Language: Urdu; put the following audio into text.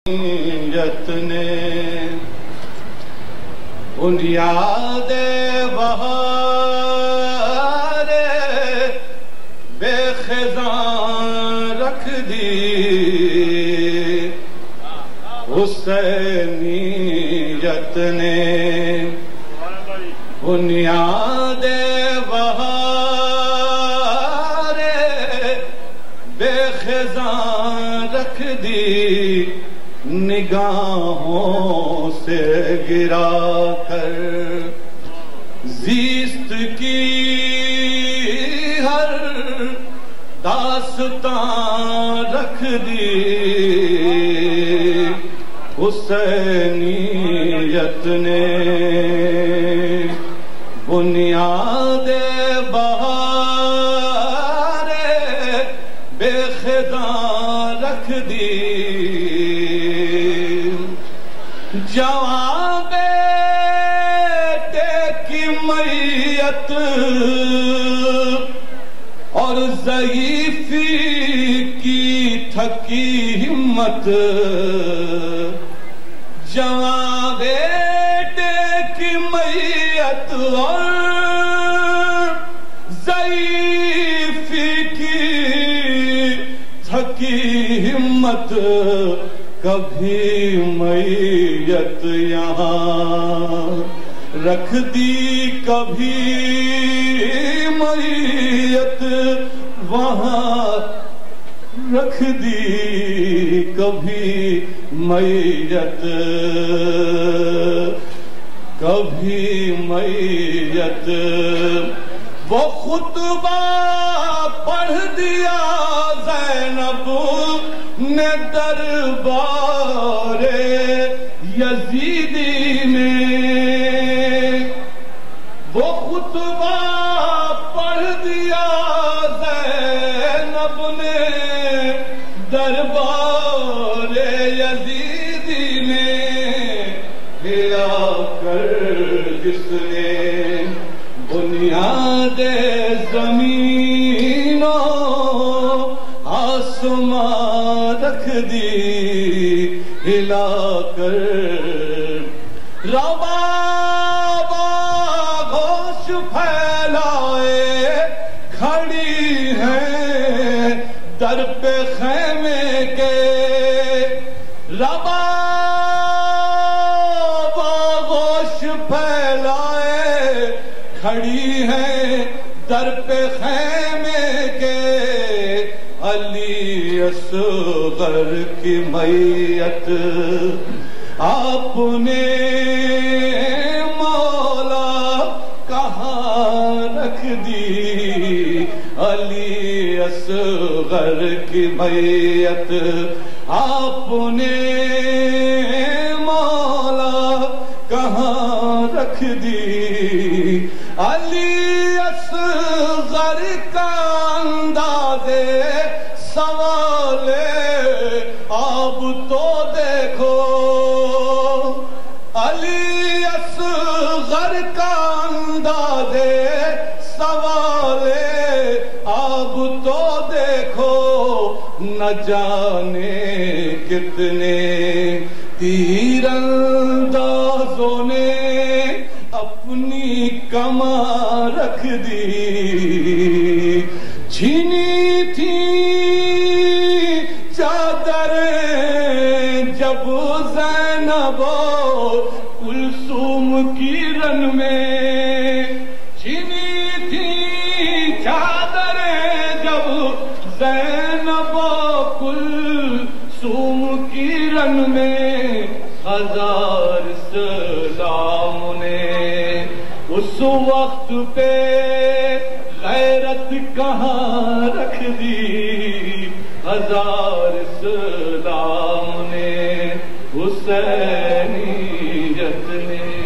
نیت نے ان یاد بہار بے خزاں رکھ دی حسینیت نے ان یاد بہار بے خزاں رکھ دی نگاہوں سے گرا کر زیست کی ہر داستان رکھ دی حسینیت نے بنیاد بہار بے خزاں رکھ دی جوان بیٹے کی میت اور ضعیفی کی تھکی ہمت جوان بیٹے کی میت اور ضعیفی کی تھکی ہمت کبھی میت یہاں رکھ دی کبھی میت وہاں رکھ دی کبھی میت کبھی میت وہ خطبہ پڑھ دیا زینب نے دربار یزیدی میں وہ خطبہ پڑھ دیا زینب نے دربار یزیدی میں ہلا کر جس نے بنیاد زمین و آسمان رکھ دی ہلا کر رباب آغوش پھیلائے کھڑی ہیں در پہ خیمے کے رباب آغوش پھیلائے کھڑی ہیں در پہ خیمے کے علی اصغر کی میت آپ نے مولا کہاں رکھ دی علی اصغر کی میت آپ نے مولا کہاں رکھ دی علی اصغر کا انداز سوال آپ تو دیکھو علی اصغر کا انداز سوال آپ تو دیکھو نہ جانے کتنے تیر اندازوں نے اپنی کماں رکھ دی چھینی تھی چادریں جب زینب کلثوم کی رن میں چھینی تھی چادریں جب زینب کلثوم کی رن میں ہزار سلام نے اس وقت پہ غیرت کہاں رکھ دی ہزار سلام نے حسینیت نے